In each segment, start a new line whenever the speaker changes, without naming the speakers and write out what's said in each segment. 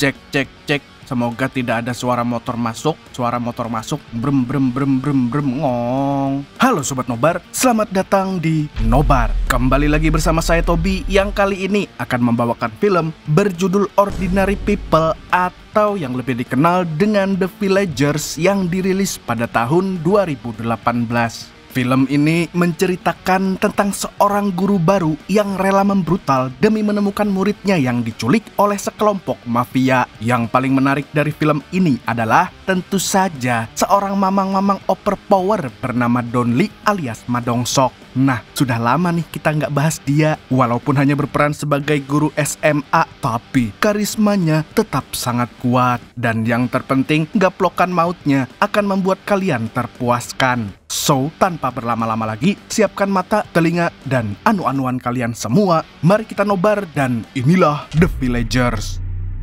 Cek, cek, cek. Semoga tidak ada suara motor masuk. Suara motor masuk. Brem, brem, brem, brem, brem, ngong. Halo Sobat Nobar, selamat datang di Nobar. Kembali lagi bersama saya Tobi, yang kali ini akan membawakan film berjudul Ordinary People atau yang lebih dikenal dengan The Villagers yang dirilis pada tahun 2018. Film ini menceritakan tentang seorang guru baru yang rela membrutal demi menemukan muridnya yang diculik oleh sekelompok mafia. Yang paling menarik dari film ini adalah tentu saja seorang mamang-mamang overpower bernama Donli alias Madongsok. Nah, sudah lama nih kita nggak bahas dia. Walaupun hanya berperan sebagai guru SMA, tapi karismanya tetap sangat kuat. Dan yang terpenting, gaplokan mautnya akan membuat kalian terpuaskan. So, tanpa berlama-lama lagi, siapkan mata, telinga, dan anu-anuan kalian semua. Mari kita nobar dan inilah The Villagers.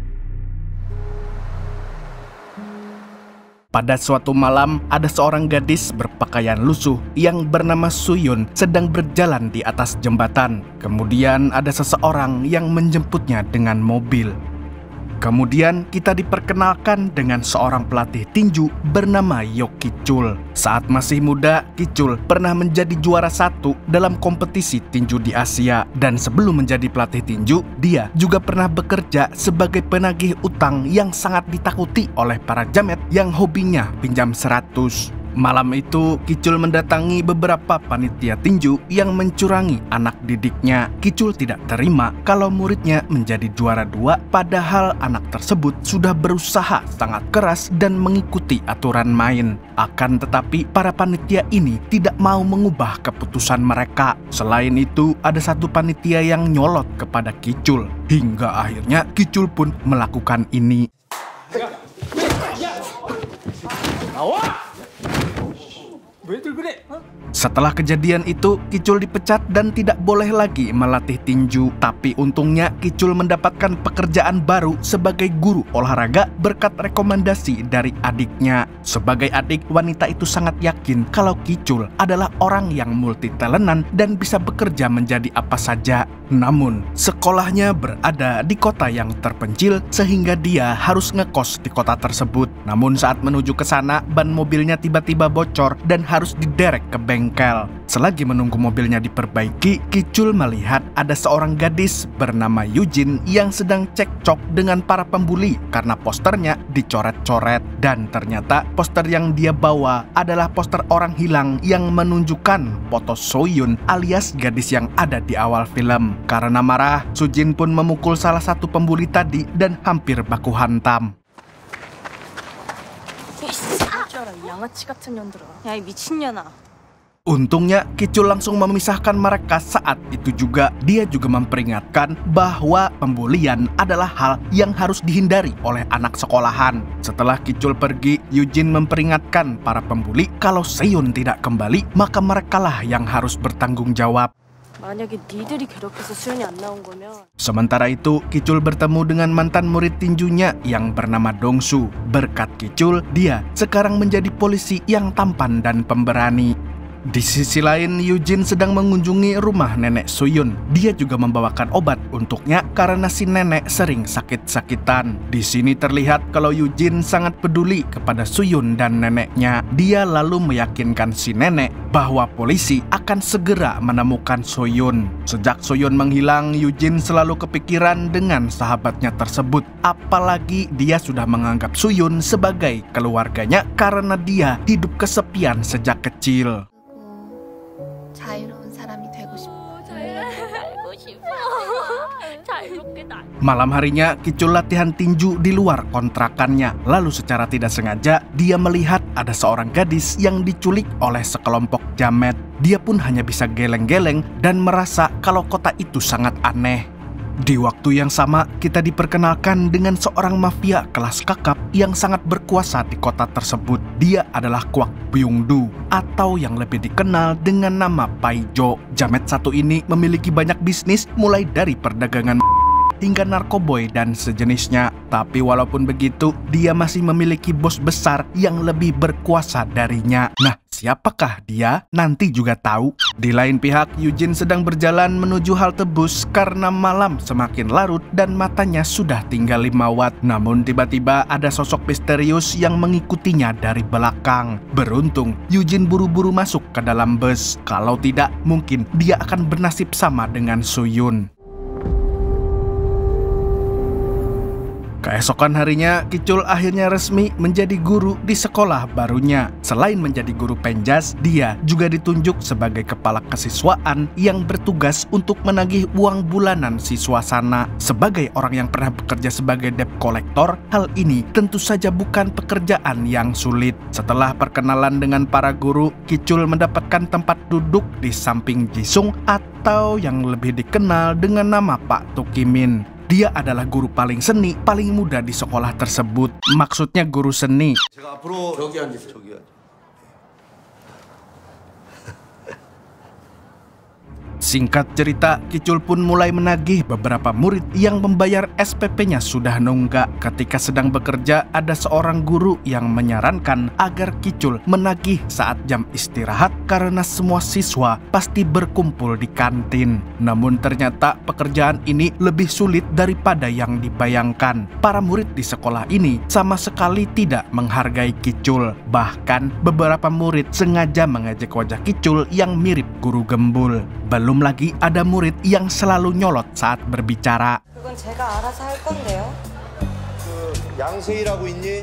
Pada suatu malam, ada seorang gadis berpakaian lusuh yang bernama Suyun sedang berjalan di atas jembatan. Kemudian ada seseorang yang menjemputnya dengan mobil. Kemudian kita diperkenalkan dengan seorang pelatih tinju bernama Yok Ki-chul. Saat masih muda, Ki-chul pernah menjadi juara 1 dalam kompetisi tinju di Asia. Dan sebelum menjadi pelatih tinju, dia juga pernah bekerja sebagai penagih utang yang sangat ditakuti oleh para jamet yang hobinya pinjam 100. Malam itu, Ki-chul mendatangi beberapa panitia tinju yang mencurangi anak didiknya. Ki-chul tidak terima kalau muridnya menjadi juara 2, padahal anak tersebut sudah berusaha sangat keras dan mengikuti aturan main. Akan tetapi, para panitia ini tidak mau mengubah keputusan mereka. Selain itu, ada satu panitia yang nyolot kepada Ki-chul. Hingga akhirnya Ki-chul pun melakukan ini. Setelah kejadian itu, Ki-chul dipecat dan tidak boleh lagi melatih tinju. Tapi untungnya Ki-chul mendapatkan pekerjaan baru sebagai guru olahraga berkat rekomendasi dari adiknya. Sebagai adik, wanita itu sangat yakin kalau Ki-chul adalah orang yang multitalentan dan bisa bekerja menjadi apa saja. Namun, sekolahnya berada di kota yang terpencil sehingga dia harus ngekos di kota tersebut. Namun saat menuju ke sana, ban mobilnya tiba-tiba bocor dan harus diderek ke bengkel. Selagi menunggu mobilnya diperbaiki, Ki-chul melihat ada seorang gadis bernama Yujin yang sedang cekcok dengan para pembuli karena posternya dicoret-coret. Dan ternyata poster yang dia bawa adalah poster orang hilang yang menunjukkan foto Soyun alias gadis yang ada di awal film. Karena marah, Sujin pun memukul salah satu pembuli tadi dan hampir baku hantam. Untungnya Ki-chul langsung memisahkan mereka. Saat itu juga dia juga memperingatkan bahwa pembulian adalah hal yang harus dihindari oleh anak sekolahan. Setelah Ki-chul pergi, Yujin memperingatkan para pembuli kalau Seon tidak kembali, maka merekalah yang harus bertanggung jawab. Sementara itu, Ki-chul bertemu dengan mantan murid tinjunya yang bernama Dongsu. Berkat Ki-chul, dia sekarang menjadi polisi yang tampan dan pemberani. Di sisi lain, Yujin sedang mengunjungi rumah nenek Suyun. Dia juga membawakan obat untuknya karena si nenek sering sakit-sakitan. Di sini terlihat kalau Yujin sangat peduli kepada Suyun dan neneknya. Dia lalu meyakinkan si nenek bahwa polisi akan segera menemukan Suyun. Sejak Suyun menghilang, Yujin selalu kepikiran dengan sahabatnya tersebut. Apalagi dia sudah menganggap Suyun sebagai keluarganya karena dia hidup kesepian sejak kecil. Malam harinya, Ki-chul latihan tinju di luar kontrakannya. Lalu secara tidak sengaja, dia melihat ada seorang gadis yang diculik oleh sekelompok jamet. Dia pun hanya bisa geleng-geleng dan merasa kalau kota itu sangat aneh. Di waktu yang sama, kita diperkenalkan dengan seorang mafia kelas kakap yang sangat berkuasa di kota tersebut. Dia adalah Kwak Byung-du atau yang lebih dikenal dengan nama Paijo. Jamet satu ini memiliki banyak bisnis mulai dari perdagangan hingga narkoboy dan sejenisnya. Tapi walaupun begitu, dia masih memiliki bos besar yang lebih berkuasa darinya. Nah, Siapakah dia? Nanti juga tahu. Di lain pihak, Eugene sedang berjalan menuju halte bus karena malam semakin larut dan matanya sudah tinggal 5 watt. Namun tiba-tiba ada sosok misterius yang mengikutinya dari belakang. Beruntung, Eugene buru-buru masuk ke dalam bus. Kalau tidak, mungkin dia akan bernasib sama dengan Suyun. Keesokan harinya, Kicul akhirnya resmi menjadi guru di sekolah barunya. Selain menjadi guru penjas, dia juga ditunjuk sebagai kepala kesiswaan yang bertugas untuk menagih uang bulanan siswa sana. Sebagai orang yang pernah bekerja sebagai debt collector, hal ini tentu saja bukan pekerjaan yang sulit. Setelah perkenalan dengan para guru, Kicul mendapatkan tempat duduk di samping Jisung atau yang lebih dikenal dengan nama Pak Tukimin. Dia adalah guru paling seni, paling muda di sekolah tersebut. Maksudnya guru seni. Singkat cerita, Kicul pun mulai menagih beberapa murid yang membayar SPP-nya sudah nunggak. Ketika sedang bekerja, ada seorang guru yang menyarankan agar Kicul menagih saat jam istirahat karena semua siswa pasti berkumpul di kantin. Namun ternyata pekerjaan ini lebih sulit daripada yang dibayangkan. Para murid di sekolah ini sama sekali tidak menghargai Kicul. Bahkan beberapa murid sengaja mengejek wajah Kicul yang mirip guru gembul. Belum lagi ada murid yang selalu nyolot saat berbicara.
그건 제가 알아서 할 건데요.
양세일하고 있니?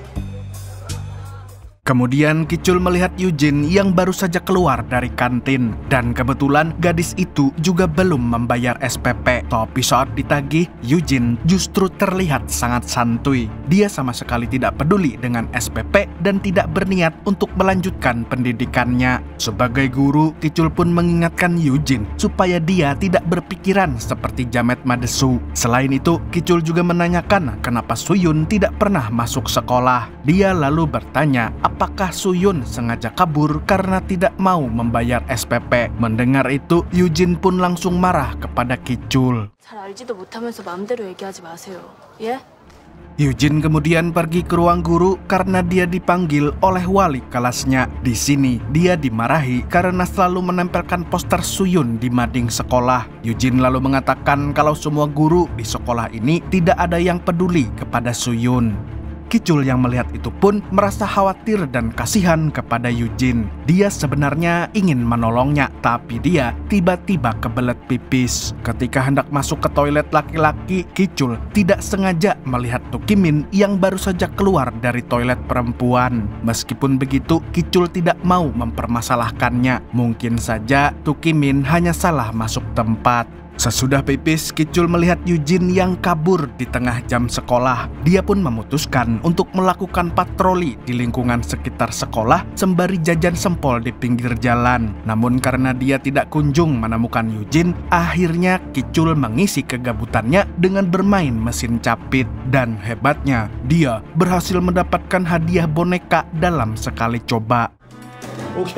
Kemudian Kicul melihat Eugene yang baru saja keluar dari kantin. Dan kebetulan gadis itu juga belum membayar SPP. Tapi saat ditagih, Eugene justru terlihat sangat santuy. Dia sama sekali tidak peduli dengan SPP dan tidak berniat untuk melanjutkan pendidikannya. Sebagai guru, Kicul pun mengingatkan Eugene supaya dia tidak berpikiran seperti Jamet Madesu. Selain itu, Kicul juga menanyakan kenapa Suyun tidak pernah masuk sekolah. Dia lalu bertanya, apakah Suyun sengaja kabur karena tidak mau membayar SPP? Mendengar itu, Eugene pun langsung marah kepada Kicul.
잘 알지도 못하면서 마음대로 얘기하지 마세요. 예?
Eugene kemudian pergi ke ruang guru karena dia dipanggil oleh wali kelasnya. Di sini, dia dimarahi karena selalu menempelkan poster Suyun di mading sekolah. Eugene lalu mengatakan kalau semua guru di sekolah ini tidak ada yang peduli kepada Suyun. Kicul yang melihat itu pun merasa khawatir dan kasihan kepada Eugene. Dia sebenarnya ingin menolongnya, tapi dia tiba-tiba kebelet pipis. Ketika hendak masuk ke toilet laki-laki, Kicul tidak sengaja melihat Tukimin yang baru saja keluar dari toilet perempuan. Meskipun begitu, Kicul tidak mau mempermasalahkannya. Mungkin saja Tukimin hanya salah masuk tempat. Sesudah pipis, Kicul melihat Eugene yang kabur di tengah jam sekolah. Dia pun memutuskan untuk melakukan patroli di lingkungan sekitar sekolah sembari jajan sempol di pinggir jalan. Namun karena dia tidak kunjung menemukan Eugene, akhirnya Kicul mengisi kegabutannya dengan bermain mesin capit. Dan hebatnya, dia berhasil mendapatkan hadiah boneka dalam sekali coba.
오케이.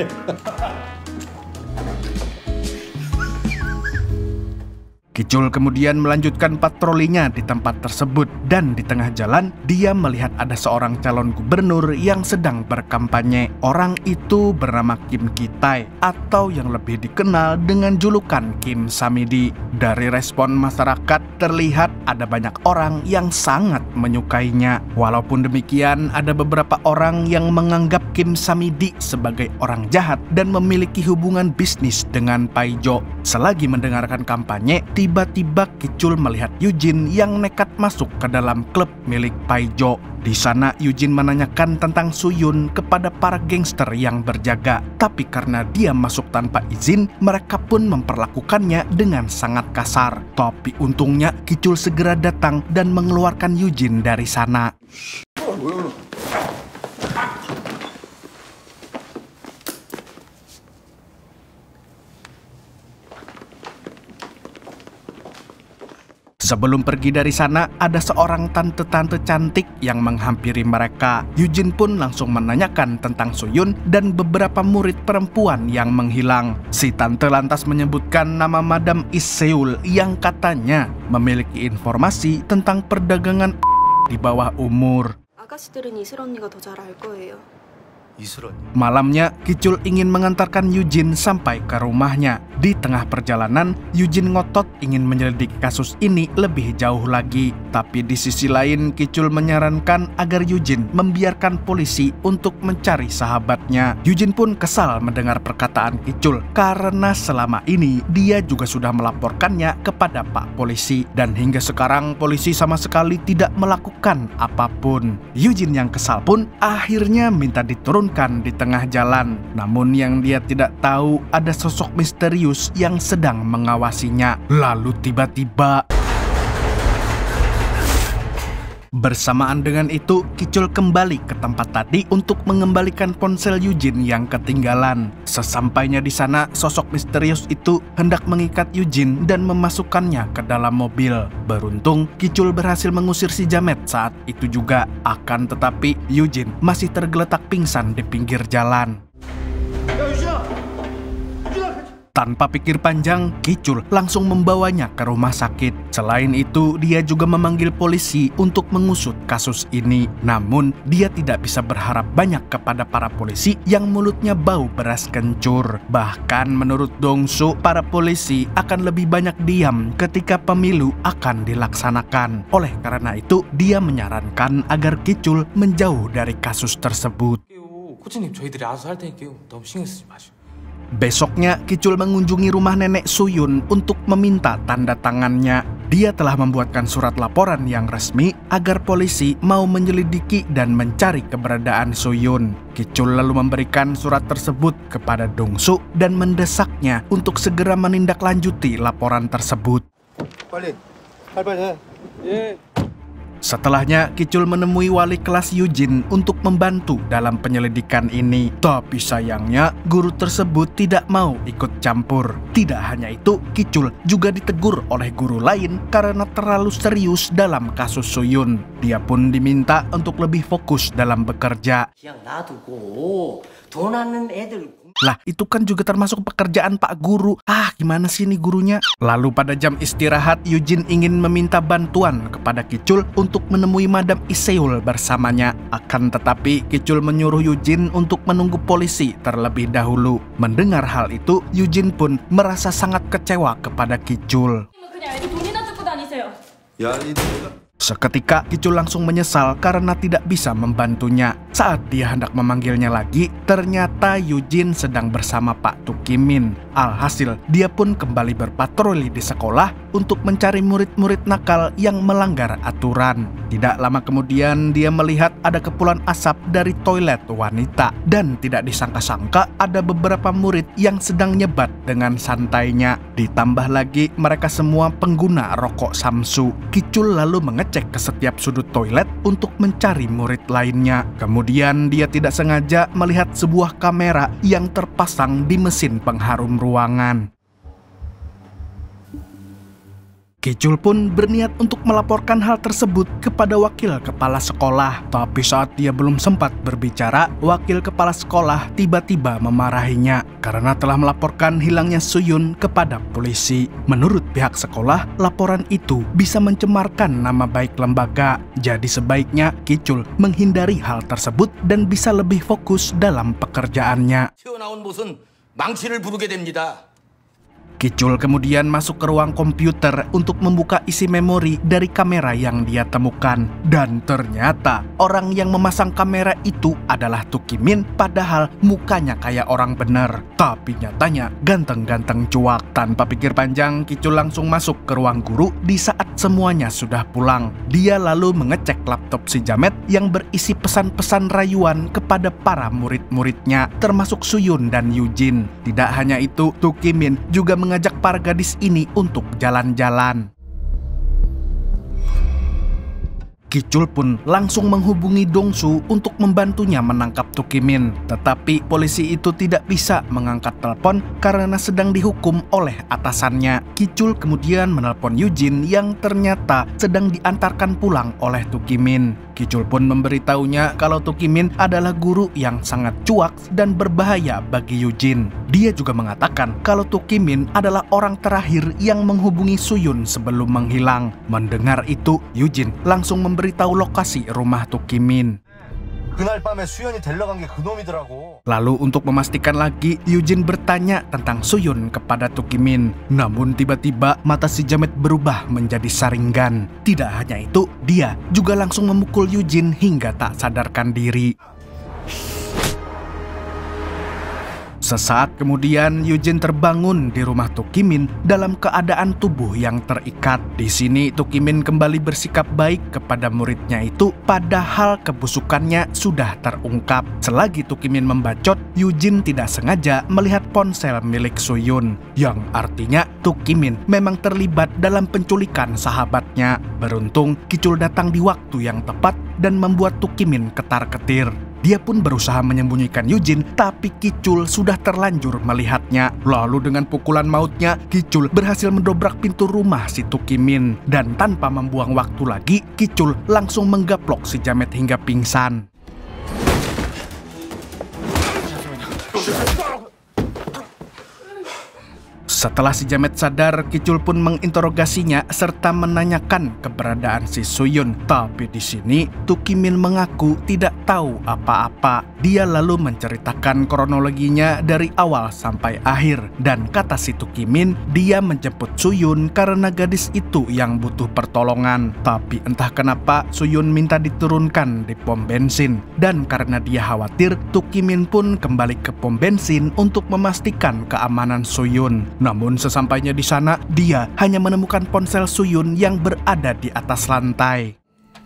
Kicul kemudian melanjutkan patrolinya di tempat tersebut dan di tengah jalan dia melihat ada seorang calon gubernur yang sedang berkampanye. Orang itu bernama Kim Ki-tae atau yang lebih dikenal dengan julukan Kim Samidi. Dari respon masyarakat terlihat ada banyak orang yang sangat menyukainya. Walaupun demikian ada beberapa orang yang menganggap Kim Samidi sebagai orang jahat dan memiliki hubungan bisnis dengan Paijo. Selagi mendengarkan kampanye, tiba-tiba Kicul melihat Eugene yang nekat masuk ke dalam klub milik Paijo. Di sana Eugene menanyakan tentang Suyun kepada para gangster yang berjaga. Tapi karena dia masuk tanpa izin, mereka pun memperlakukannya dengan sangat kasar. Tapi untungnya Kicul segera datang dan mengeluarkan Eugene dari sana. Sebelum pergi dari sana, ada seorang tante-tante cantik yang menghampiri mereka. Eugene pun langsung menanyakan tentang Suyun dan beberapa murid perempuan yang menghilang. Si tante lantas menyebutkan nama Madam Is Seul yang katanya memiliki informasi tentang perdagangan di bawah umur.
아가씨들은 이슬 언니가 더 잘 알 거예요.
Malamnya, Kicul ingin mengantarkan Eugene sampai ke rumahnya. Di tengah perjalanan, Eugene ngotot ingin menyelidiki kasus ini lebih jauh lagi. Tapi di sisi lain, Kicul menyarankan agar Eugene membiarkan polisi untuk mencari sahabatnya. Eugene pun kesal mendengar perkataan Kicul karena selama ini dia juga sudah melaporkannya kepada Pak Polisi. Dan hingga sekarang polisi sama sekali tidak melakukan apapun. Eugene yang kesal pun akhirnya minta diturunkan di tengah jalan. Namun yang dia tidak tahu ada sosok misterius yang sedang mengawasinya. Lalu tiba-tiba bersamaan dengan itu, Kicul kembali ke tempat tadi untuk mengembalikan ponsel Eugene yang ketinggalan. Sesampainya di sana, sosok misterius itu hendak mengikat Eugene dan memasukkannya ke dalam mobil. Beruntung, Kicul berhasil mengusir si Jamet saat itu juga. Akan tetapi, Eugene masih tergeletak pingsan di pinggir jalan. Tanpa pikir panjang, Kicul langsung membawanya ke rumah sakit. Selain itu, dia juga memanggil polisi untuk mengusut kasus ini. Namun, dia tidak bisa berharap banyak kepada para polisi yang mulutnya bau beras kencur. Bahkan menurut Dongsu, para polisi akan lebih banyak diam ketika pemilu akan dilaksanakan. Oleh karena itu, dia menyarankan agar Kicul menjauh dari kasus tersebut.
코치님 저희들이 알아서 할 테니까요. 너무 신경 쓰지 마시고.
Besoknya, Kicul mengunjungi rumah nenek Suyun untuk meminta tanda tangannya. Dia telah membuatkan surat laporan yang resmi agar polisi mau menyelidiki dan mencari keberadaan Suyun. Kicul lalu memberikan surat tersebut kepada Dongsu dan mendesaknya untuk segera menindaklanjuti laporan tersebut. Setelahnya, Kicul menemui wali kelas Eugene untuk membantu dalam penyelidikan ini. Tapi sayangnya, guru tersebut tidak mau ikut campur. Tidak hanya itu, Kicul juga ditegur oleh guru lain karena terlalu serius dalam kasus Suyun. Dia pun diminta untuk lebih fokus dalam bekerja. Lah, itu kan juga termasuk pekerjaan Pak Guru. Gimana sih nih gurunya? Lalu pada jam istirahat, Eugene ingin meminta bantuan kepada Kicul untuk menemui Madam Iseul bersamanya. Akan tetapi, Kicul menyuruh Eugene untuk menunggu polisi terlebih dahulu. Mendengar hal itu, Eugene pun merasa sangat kecewa kepada Kicul. Seketika, Kicul langsung menyesal karena tidak bisa membantunya. Saat dia hendak memanggilnya lagi, ternyata Eugene sedang bersama Pak Tukimin. Alhasil, dia pun kembali berpatroli di sekolah untuk mencari murid-murid nakal yang melanggar aturan. Tidak lama kemudian, dia melihat ada kepulan asap dari toilet wanita. Dan tidak disangka-sangka, ada beberapa murid yang sedang nyebat dengan santainya. Ditambah lagi, mereka semua pengguna rokok Samsu. Kicul lalu mengecek ke setiap sudut toilet untuk mencari murid lainnya. Kemudian dia tidak sengaja melihat sebuah kamera yang terpasang di mesin pengharum ruangan. Kicul pun berniat untuk melaporkan hal tersebut kepada wakil kepala sekolah. Tapi saat dia belum sempat berbicara, wakil kepala sekolah tiba-tiba memarahinya karena telah melaporkan hilangnya Suyun kepada polisi. Menurut pihak sekolah, laporan itu bisa mencemarkan nama baik lembaga. Jadi sebaiknya Kicul menghindari hal tersebut dan bisa lebih fokus dalam pekerjaannya. Kicul kemudian masuk ke ruang komputer untuk membuka isi memori dari kamera yang dia temukan. Dan ternyata orang yang memasang kamera itu adalah Tukimin, padahal mukanya kayak orang bener. Tapi nyatanya ganteng-ganteng cuak. Tanpa pikir panjang, Kicul langsung masuk ke ruang guru di saat semuanya sudah pulang. Dia lalu mengecek laptop si Jamet yang berisi pesan-pesan rayuan kepada para murid-muridnya, termasuk Suyun dan Eugene. Tidak hanya itu, Tukimin juga mengajak para gadis ini untuk jalan-jalan. Kicul pun langsung menghubungi Dongsu untuk membantunya menangkap Tukimin. Tetapi polisi itu tidak bisa mengangkat telepon karena sedang dihukum oleh atasannya. Kicul kemudian menelpon Eugene yang ternyata sedang diantarkan pulang oleh Tukimin. Kicul pun memberitahunya kalau Tukimin adalah guru yang sangat cuak dan berbahaya bagi Eugene. Dia juga mengatakan kalau Tukimin adalah orang terakhir yang menghubungi Suyun sebelum menghilang. Mendengar itu, Eugene langsung memberitahu lokasi rumah Tukimin.
그날 밤에 수연이 데리러 간 게 그놈이더라고.
Lalu untuk memastikan lagi, Yujin bertanya tentang Suyun kepada Tukimin. Namun tiba-tiba mata si Jamet berubah menjadi saringan. Tidak hanya itu, dia juga langsung memukul Yujin hingga tak sadarkan diri. Sesaat kemudian, Yujin terbangun di rumah Tukimin dalam keadaan tubuh yang terikat. Di sini, Tukimin kembali bersikap baik kepada muridnya itu, padahal kebusukannya sudah terungkap. Selagi Tukimin membacot, Yujin tidak sengaja melihat ponsel milik Suyun, yang artinya Tukimin memang terlibat dalam penculikan sahabatnya. Beruntung, Kicul datang di waktu yang tepat dan membuat Tukimin ketar-ketir. Dia pun berusaha menyembunyikan Yujin, tapi Kicul sudah terlanjur melihatnya. Lalu dengan pukulan mautnya, Kicul berhasil mendobrak pintu rumah si Tukimin. Dan tanpa membuang waktu lagi, Kicul langsung menggaplok si Jamet hingga pingsan. Setelah si Jamet sadar, Kicul pun menginterogasinya serta menanyakan keberadaan si Suyun. Tapi di sini Tukimin mengaku tidak tahu apa-apa. Dia lalu menceritakan kronologinya dari awal sampai akhir. Dan kata si Tukimin, dia menjemput Suyun karena gadis itu yang butuh pertolongan. Tapi entah kenapa Suyun minta diturunkan di pom bensin. Dan karena dia khawatir, Tukimin pun kembali ke pom bensin untuk memastikan keamanan Suyun. Namun sesampainya di sana, dia hanya menemukan ponsel Suyun yang berada di atas lantai.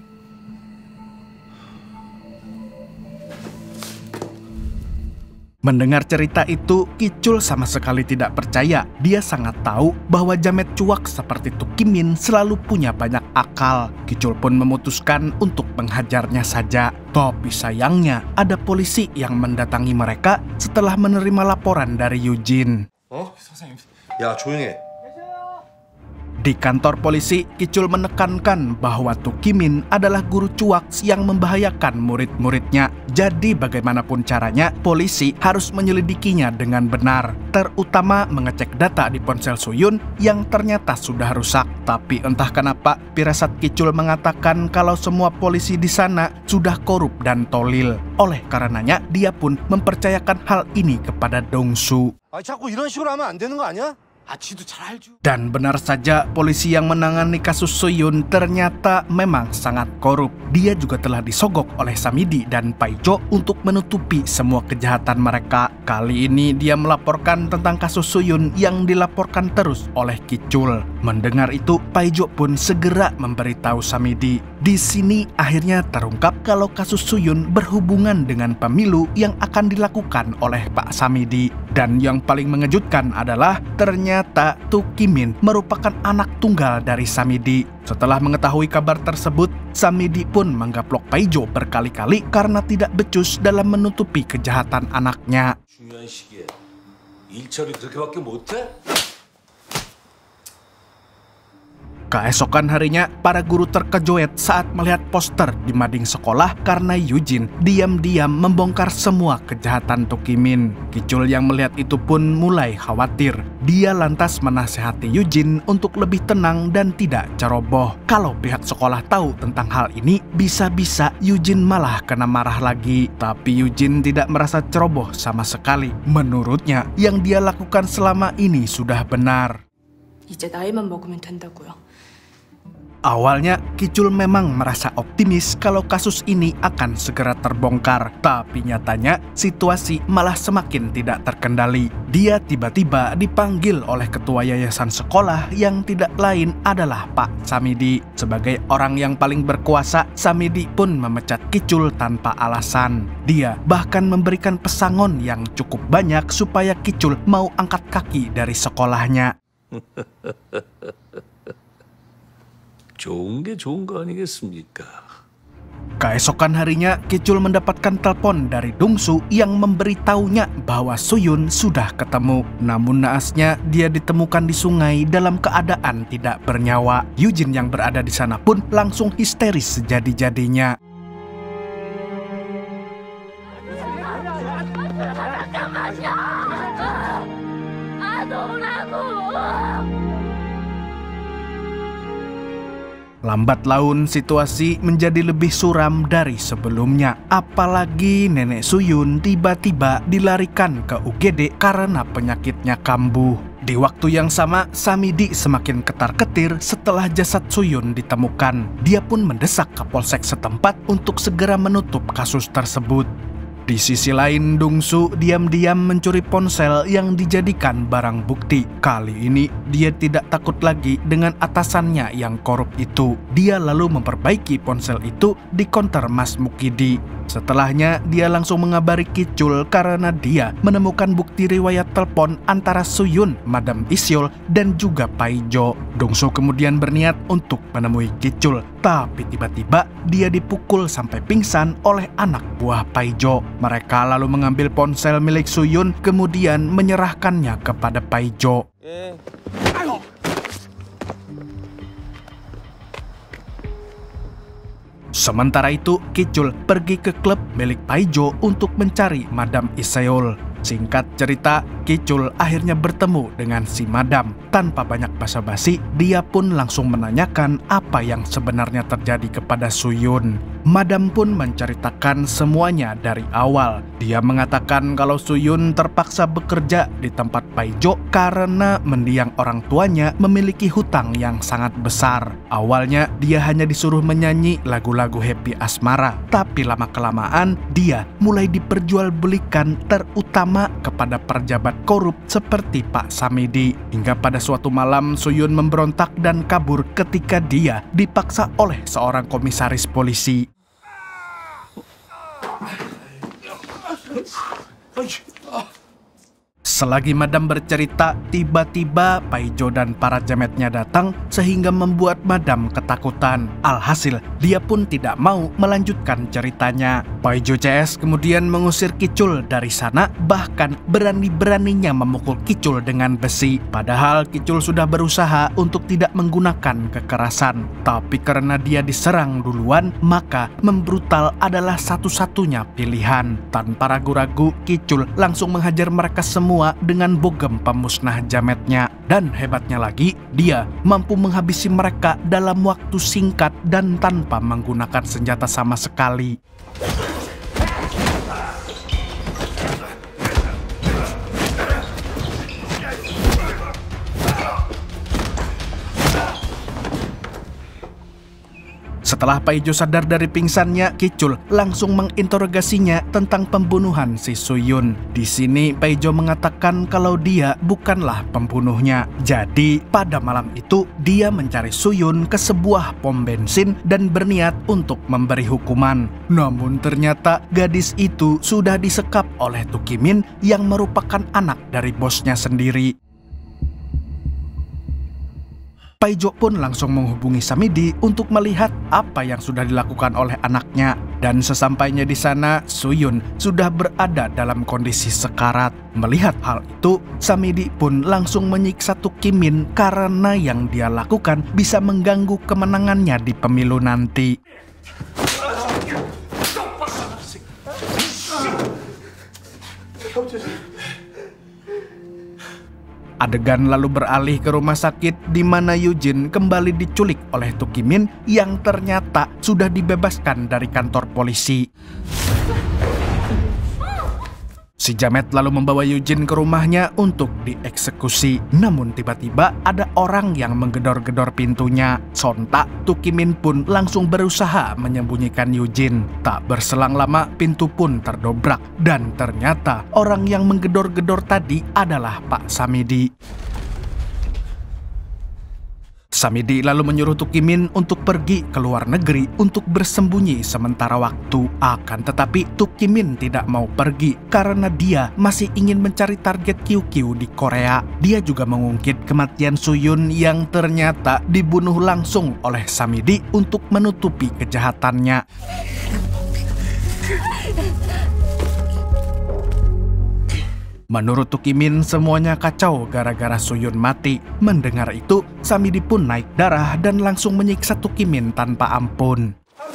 Mendengar cerita itu, Kicul sama sekali tidak percaya. Dia sangat tahu bahwa Jamet cuak seperti Tukimin selalu punya banyak akal. Kicul pun memutuskan untuk menghajarnya saja. Tapi sayangnya, ada polisi yang mendatangi mereka setelah menerima laporan dari Yujin.
선생님.
야, 조용해.
Di kantor polisi, Kicul menekankan bahwa Tukimin adalah guru cuak yang membahayakan murid-muridnya. Jadi bagaimanapun caranya, polisi harus menyelidikinya dengan benar. Terutama mengecek data di ponsel Suyun yang ternyata sudah rusak. Tapi entah kenapa, firasat Kicul mengatakan kalau semua polisi di sana sudah korup dan tolil. Oleh karenanya, dia pun mempercayakan hal ini kepada Dongsu.
아, 자꾸 이런 식으로 하면 안 되는 거 아니야?
지도 잘 알죠.
Dan benar saja, polisi yang menangani kasus Suyun ternyata memang sangat korup. Dia juga telah disogok oleh Samidi dan Paijo untuk menutupi semua kejahatan mereka. Kali ini dia melaporkan tentang kasus Suyun yang dilaporkan terus oleh Kicul. Mendengar itu, Paijo pun segera memberitahu Samidi. Di sini akhirnya terungkap kalau kasus Suyun berhubungan dengan pemilu yang akan dilakukan oleh Pak Samidi. Dan yang paling mengejutkan adalah ternyata Tukimin merupakan anak tunggal dari Samidi. Setelah mengetahui kabar tersebut, Samidi pun menggaplok Paijo berkali-kali karena tidak becus dalam menutupi kejahatan anaknya.
중요한 시기에 일 처리 그렇게밖에 못해?
Keesokan harinya, para guru terkejut saat melihat poster di mading sekolah karena Yujin diam-diam membongkar semua kejahatan Tukimin. Kicul yang melihat itu pun mulai khawatir. Dia lantas menasehati Yujin untuk lebih tenang dan tidak ceroboh. Kalau pihak sekolah tahu tentang hal ini, bisa-bisa Yujin malah kena marah lagi. Tapi Yujin tidak merasa ceroboh sama sekali. Menurutnya, yang dia lakukan selama ini sudah benar.
이제 나이만 먹으면 된다고요.
Awalnya, Kicul memang merasa optimis kalau kasus ini akan segera terbongkar. Tapi nyatanya, situasi malah semakin tidak terkendali. Dia tiba-tiba dipanggil oleh ketua yayasan sekolah yang tidak lain adalah Pak Samidi. Sebagai orang yang paling berkuasa, Samidi pun memecat Kicul tanpa alasan. Dia bahkan memberikan pesangon yang cukup banyak supaya Kicul mau angkat kaki dari sekolahnya.
좋은 게 좋은 거 아니겠습니까?
Keesokan harinya, Kicul mendapatkan telepon dari Dongsu yang memberitahunya bahwa Suyun sudah ketemu. Namun naasnya, dia ditemukan di sungai dalam keadaan tidak bernyawa. Yujin yang berada di sana pun langsung histeris sejadi-jadinya. Lambat laun situasi menjadi lebih suram dari sebelumnya. Apalagi nenek Suyun tiba-tiba dilarikan ke UGD karena penyakitnya kambuh. Di waktu yang sama, Samidi semakin ketar-ketir setelah jasad Suyun ditemukan. Dia pun mendesak Kapolsek setempat untuk segera menutup kasus tersebut. Di sisi lain, Dongsu diam-diam mencuri ponsel yang dijadikan barang bukti. Kali ini, dia tidak takut lagi dengan atasannya yang korup itu. Dia lalu memperbaiki ponsel itu di konter Mas Mukidi. Setelahnya, dia langsung mengabari Kicul karena dia menemukan bukti riwayat telepon antara Suyun, Madam Isyol, dan juga Paijo. Dongsu kemudian berniat untuk menemui Kicul, tapi tiba-tiba dia dipukul sampai pingsan oleh anak buah Paijo. Mereka lalu mengambil ponsel milik Suyun, kemudian menyerahkannya kepada Paijo. Sementara itu, Kicul pergi ke klub milik Paijo untuk mencari Madam Iseol. Singkat cerita, Kicul akhirnya bertemu dengan si Madam. Tanpa banyak basa-basi, dia pun langsung menanyakan apa yang sebenarnya terjadi kepada Suyun. Madam pun menceritakan semuanya dari awal. Dia mengatakan kalau Suyun terpaksa bekerja di tempat Paijo karena mendiang orang tuanya memiliki hutang yang sangat besar. Awalnya dia hanya disuruh menyanyi lagu-lagu happy asmara, tapi lama-kelamaan dia mulai diperjualbelikan terutama kepada pejabat korup seperti Pak Samidi. Hingga pada suatu malam Suyun memberontak dan kabur ketika dia dipaksa oleh seorang komisaris polisi. Selagi Madam bercerita, tiba-tiba Paijo dan para jametnya datang sehingga membuat Madam ketakutan. Alhasil, dia pun tidak mau melanjutkan ceritanya. Paijo CS kemudian mengusir Kicul dari sana, bahkan berani-beraninya memukul Kicul dengan besi. Padahal Kicul sudah berusaha untuk tidak menggunakan kekerasan. Tapi karena dia diserang duluan, maka membrutal adalah satu-satunya pilihan. Tanpa ragu-ragu, Kicul langsung menghajar mereka semua dengan bogem pemusnah jametnya. Dan hebatnya lagi, dia mampu menghabisi mereka dalam waktu singkat dan tanpa menggunakan senjata sama sekali. Setelah Paijo sadar dari pingsannya, Kicul langsung menginterogasinya tentang pembunuhan si Suyun. Di sini Paijo mengatakan kalau dia bukanlah pembunuhnya. Jadi pada malam itu dia mencari Suyun ke sebuah pom bensin dan berniat untuk memberi hukuman. Namun ternyata gadis itu sudah disekap oleh Tukimin yang merupakan anak dari bosnya sendiri. Paijo pun langsung menghubungi Samidi untuk melihat apa yang sudah dilakukan oleh anaknya. Dan sesampainya di sana, Suyun sudah berada dalam kondisi sekarat. Melihat hal itu, Samidi pun langsung menyiksa Tukimin karena yang dia lakukan bisa mengganggu kemenangannya di pemilu nanti. Adegan lalu beralih ke rumah sakit di mana Eugene kembali diculik oleh Tukimin yang ternyata sudah dibebaskan dari kantor polisi. Si jamet lalu membawa Eugene ke rumahnya untuk dieksekusi. Namun tiba-tiba ada orang yang menggedor-gedor pintunya. Sontak, Tukimin pun langsung berusaha menyembunyikan Eugene. Tak berselang lama, pintu pun terdobrak. Dan ternyata orang yang menggedor-gedor tadi adalah Pak Samidi. Samidi lalu menyuruh Tukimin untuk pergi ke luar negeri untuk bersembunyi sementara waktu. Akan tetapi Tukimin tidak mau pergi karena dia masih ingin mencari target QQ di Korea. Dia juga mengungkit kematian Suyun yang ternyata dibunuh langsung oleh Samidi untuk menutupi kejahatannya. Menurut Tukimin, semuanya kacau gara-gara Suyun mati. Mendengar itu, Samidi pun naik darah dan langsung menyiksa Tukimin tanpa ampun.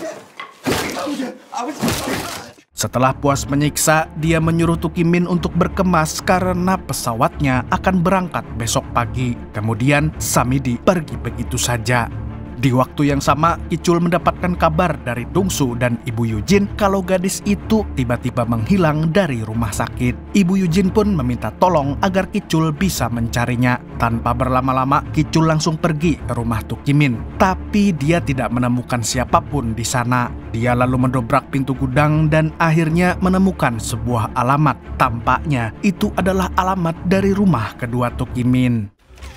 Setelah puas menyiksa, dia menyuruh Tukimin untuk berkemas karena pesawatnya akan berangkat besok pagi. Kemudian, Samidi pergi begitu saja. Di waktu yang sama, Ki-chul mendapatkan kabar dari Dong-su dan Ibu Yujin kalau gadis itu tiba-tiba menghilang dari rumah sakit. Ibu Yujin pun meminta tolong agar Ki-chul bisa mencarinya. Tanpa berlama-lama, Ki-chul langsung pergi ke rumah Tuk Ki-min. Tapi dia tidak menemukan siapapun di sana. Dia lalu mendobrak pintu gudang dan akhirnya menemukan sebuah alamat. Tampaknya itu adalah alamat dari rumah kedua Tuk Ki-min.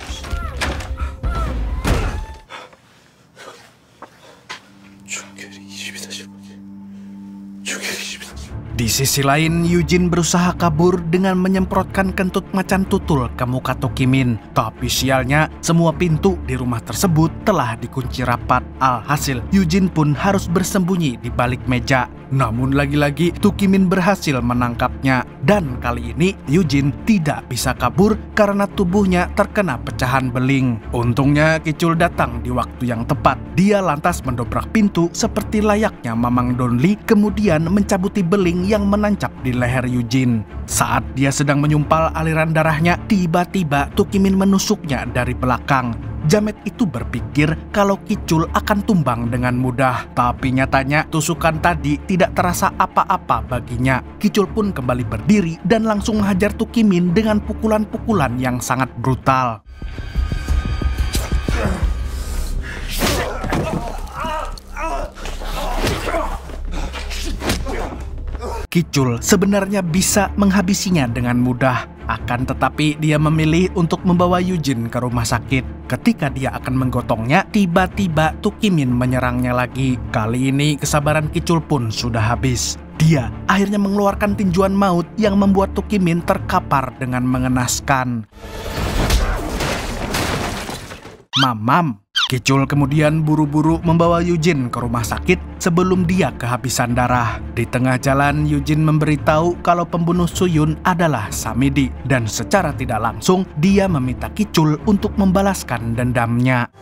Di sisi lain, Yujin berusaha kabur dengan menyemprotkan kentut macan tutul ke muka Tuk Ki-min. Tapi sialnya, semua pintu di rumah tersebut telah dikunci rapat. Alhasil, Yujin pun harus bersembunyi di balik meja. Namun lagi-lagi, Tuk Ki-min berhasil menangkapnya. Dan kali ini, Yujin tidak bisa kabur karena tubuhnya terkena pecahan beling. Untungnya, Ki-chul datang di waktu yang tepat. Dia lantas mendobrak pintu seperti layaknya Mamang Donli, kemudian mencabuti beling yang menancap di leher Yujin. Saat dia sedang menyumpal aliran darahnya, tiba-tiba Tuk Ki-min menusuknya dari belakang. Jamet itu berpikir kalau Ki-chul akan tumbang dengan mudah. Tapi nyatanya tusukan tadi tidak terasa apa-apa baginya. Ki-chul pun kembali berdiri dan langsung menghajar Tuk Ki-min dengan pukulan-pukulan yang sangat brutal. Ki-chul sebenarnya bisa menghabisinya dengan mudah. Akan tetapi dia memilih untuk membawa Yujin ke rumah sakit. Ketika dia akan menggotongnya, tiba-tiba Tuk Ki-min menyerangnya lagi. Kali ini kesabaran Ki-chul pun sudah habis. Dia akhirnya mengeluarkan tinjuan maut yang membuat Tuk Ki-min terkapar dengan mengenaskan. Mamam. Ki-chul kemudian buru-buru membawa Yujin ke rumah sakit sebelum dia kehabisan darah. Di tengah jalan, Yujin memberitahu kalau pembunuh Suyun adalah Samidi. Dan secara tidak langsung, dia meminta Ki-chul untuk membalaskan dendamnya.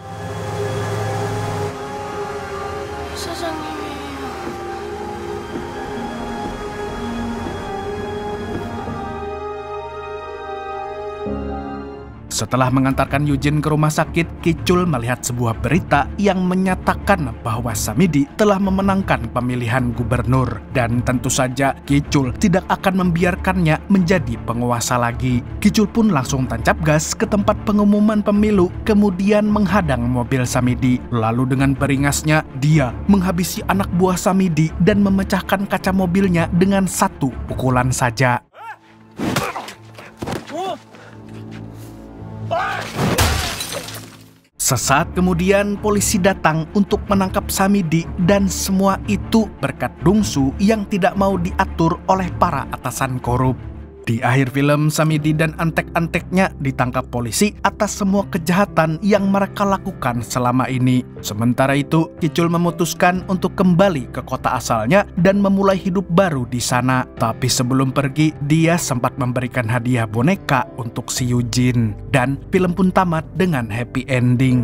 Setelah mengantarkan Yujin ke rumah sakit, Ki-chul melihat sebuah berita yang menyatakan bahwa Samidi telah memenangkan pemilihan gubernur. Dan tentu saja Ki-chul tidak akan membiarkannya menjadi penguasa lagi. Ki-chul pun langsung tancap gas ke tempat pengumuman pemilu, kemudian menghadang mobil Samidi. Lalu dengan beringasnya, dia menghabisi anak buah Samidi dan memecahkan kaca mobilnya dengan satu pukulan saja. Sesaat kemudian polisi datang untuk menangkap Samidi dan semua itu berkat Dong-su yang tidak mau diatur oleh para atasan korup. Di akhir film, Samidi dan antek-anteknya ditangkap polisi atas semua kejahatan yang mereka lakukan selama ini. Sementara itu, Ki-chul memutuskan untuk kembali ke kota asalnya dan memulai hidup baru di sana. Tapi sebelum pergi, dia sempat memberikan hadiah boneka untuk si Yujin. Dan film pun tamat dengan happy ending.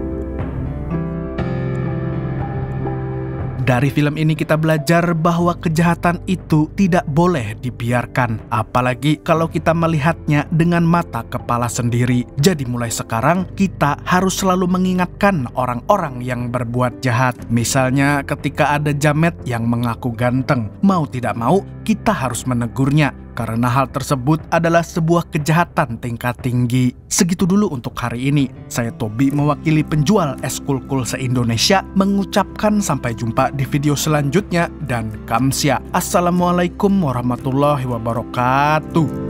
Dari film ini kita belajar bahwa kejahatan itu tidak boleh dibiarkan, apalagi kalau kita melihatnya dengan mata kepala sendiri. Jadi mulai sekarang kita harus selalu mengingatkan orang-orang yang berbuat jahat. Misalnya ketika ada jamet yang mengaku ganteng, mau tidak mau kita harus menegurnya. Karena hal tersebut adalah sebuah kejahatan tingkat tinggi. Segitu dulu untuk hari ini. Saya Tobi mewakili penjual es kulkul se-Indonesia mengucapkan sampai jumpa di video selanjutnya dan kamsia. Assalamualaikum warahmatullahi wabarakatuh.